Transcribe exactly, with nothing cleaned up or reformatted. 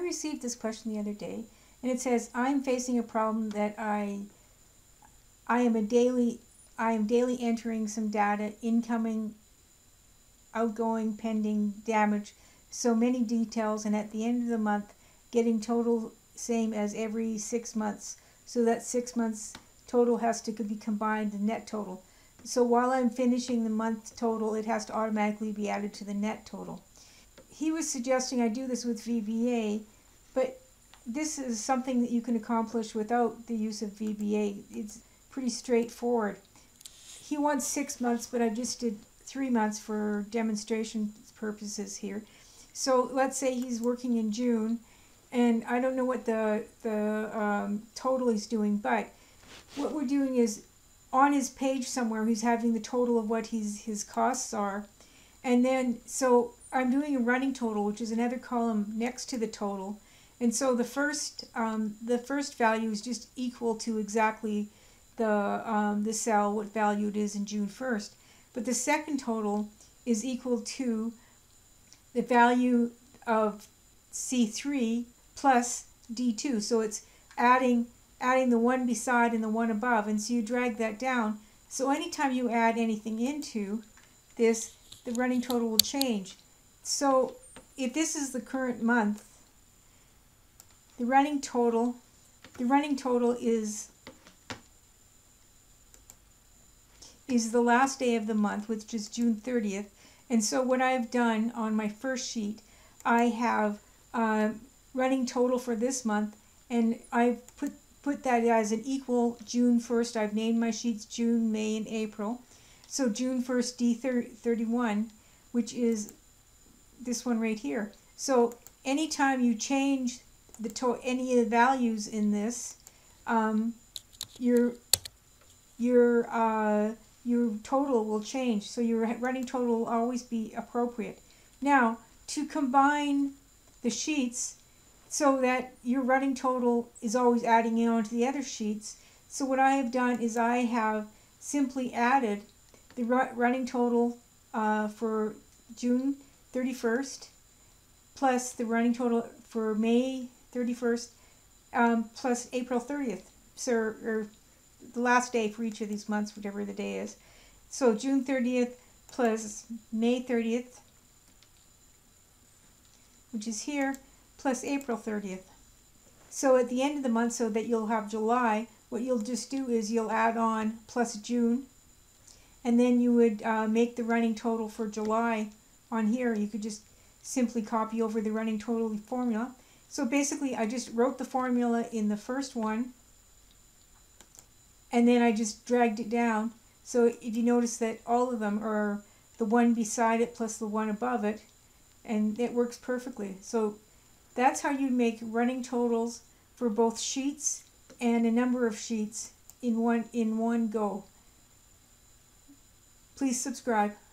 received this question the other day, and it says, I'm facing a problem that I I am a daily I am daily entering some data, incoming, outgoing, pending, damage, so many details, and at the end of the month getting total same as every six months. So that six months total has to be combined, the net total. So while I'm finishing the month total, it has to automatically be added to the net total. He was suggesting I do this with V B A, but this is something that you can accomplish without the use of V B A. It's pretty straightforward. He wants six months, but I just did three months for demonstration purposes here. So let's say he's working in June, and I don't know what the, the um, total he's doing, but what we're doing is on his page somewhere he's having the total of what he's, his costs are, and then so I'm doing a running total, which is another column next to the total, and so the first um, the first value is just equal to exactly the um, the cell, what value it is in June first, but the second total is equal to the value of C three plus D two, so it's adding adding the one beside and the one above, and so you drag that down. So anytime you add anything into this, the running total will change. So if this is the current month, the running total, the running total is is the last day of the month, which is June thirtieth. And so what I've done on my first sheet, I have uh, running total for this month, and I've put put that as an equal June first. I've named my sheets June, May, and April. So June first D thirty-one, which is this one right here. So anytime you change the to any of the values in this, um, your your uh, your total will change. So your running total will always be appropriate. Now, to combine the sheets so that your running total is always adding in onto the other sheets, so what I have done is I have simply added the running total uh, for June thirty-first plus the running total for May thirty-first um, plus April thirtieth, so or the last day for each of these months, whatever the day is. So June thirtieth plus May thirtieth, which is here, plus April thirtieth. So at the end of the month, so that you'll have July, what you'll just do is you'll add on plus June, and then you would uh, make the running total for July on here. You could just simply copy over the running total formula. So basically I just wrote the formula in the first one, and then I just dragged it down. So if you notice that all of them are the one beside it plus the one above it, and it works perfectly. So that's how you make running totals for both sheets and a number of sheets in one in one go. Please subscribe.